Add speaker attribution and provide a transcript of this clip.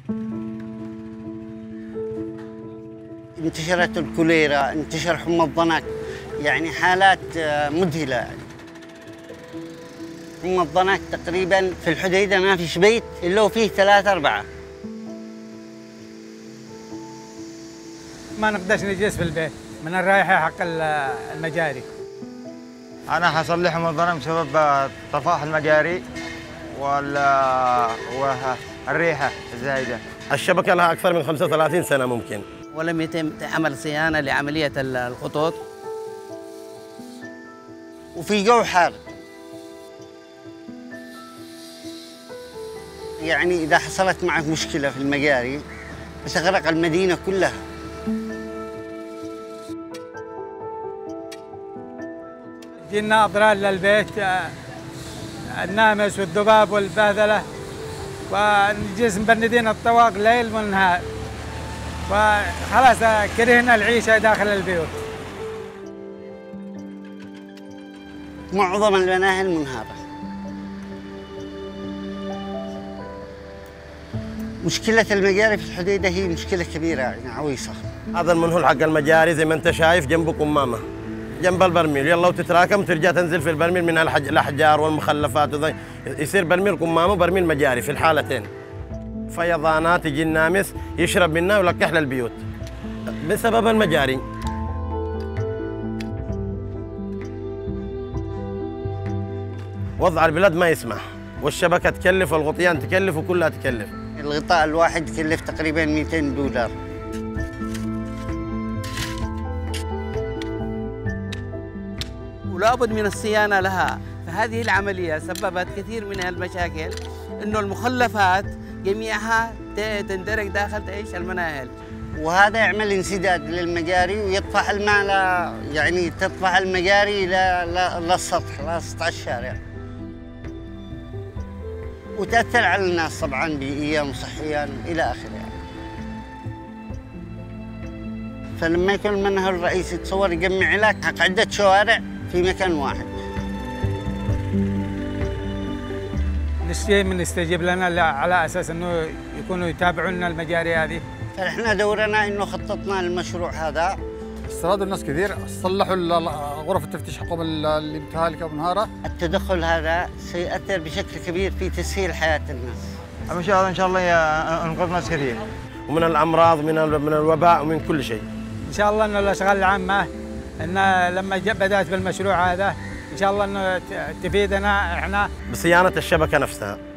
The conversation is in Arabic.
Speaker 1: انتشرت الكوليرا، انتشر حمى الضنك، يعني حالات مذهلة يعني. حمى الضنك تقريبا في الحديدة ما فيش بيت إلا وفيه 3 4.
Speaker 2: ما نقدرش نجلس في البيت من الرائحة حق المجاري.
Speaker 3: أنا حصل لي حمى الضنك بسبب طفاح المجاري والريحة الزايدة.
Speaker 4: الشبكة لها أكثر من 35 سنة ممكن.
Speaker 5: ولم يتم عمل صيانة لعملية الخطوط.
Speaker 1: وفي جو حار، يعني إذا حصلت معك مشكلة في المجاري بتغرق المدينة كلها.
Speaker 2: جينا أضرار للبيت، النامس والذباب والبهذلة، ونجلس مبندين الطواق ليل ونهار، وخلاص كرهنا العيشة داخل البيوت.
Speaker 1: معظم المناهل منهارة. مشكلة المجاري في الحديدة هي مشكلة كبيرة يعني عويصة.
Speaker 4: هذا المنهول حق المجاري زي ما أنت شايف جنبه كمامة جنب البرميل، يلا وتتراكم ترجع تنزل في البرميل من الأحجار والمخلفات يصير برميل كمامة وبرميل مجاري في الحالتين. فيضانات يجي النامس يشرب منها ويلقح للبيوت بسبب المجاري. وضع البلاد ما يسمح، والشبكة تكلف والغطيان تكلف وكلها تكلف.
Speaker 1: الغطاء الواحد يكلف تقريبا $200.
Speaker 5: ولا بد من الصيانة لها، فهذه العملية سببت كثير من المشاكل، إنه المخلفات جميعها تندرج داخل تعيش المناهل.
Speaker 1: وهذا يعمل انسداد للمجاري ويطفح الماء، يعني تطفح المجاري للسطح، لسطح الشارع، وتأثر على الناس طبعاً بيئيا وصحيا إلى آخره يعني. فلما يكون المنهل الرئيسي تصور يجمع لك حق عدة شوارع في مكان واحد.
Speaker 2: من يستجيب لنا على أساس أنه يكونوا يتابعون المجاري هذه.
Speaker 1: فإحنا دورنا إنه خططنا للمشروع هذا.
Speaker 6: استفادوا الناس كثير، صلحوا غرف التفتيش حقهم اللي متهالكة ومنهارة.
Speaker 1: التدخل هذا سيؤثر بشكل كبير في تسهيل حياة الناس.
Speaker 3: إن شاء الله ينقذ ناس كثير
Speaker 4: ومن الأمراض من الوباء ومن كل شيء.
Speaker 2: إن شاء الله أن الأشغال العامة إن لما بدأت بالمشروع هذا إن شاء الله أنه تفيدنا إحنا
Speaker 4: بصيانة الشبكة نفسها.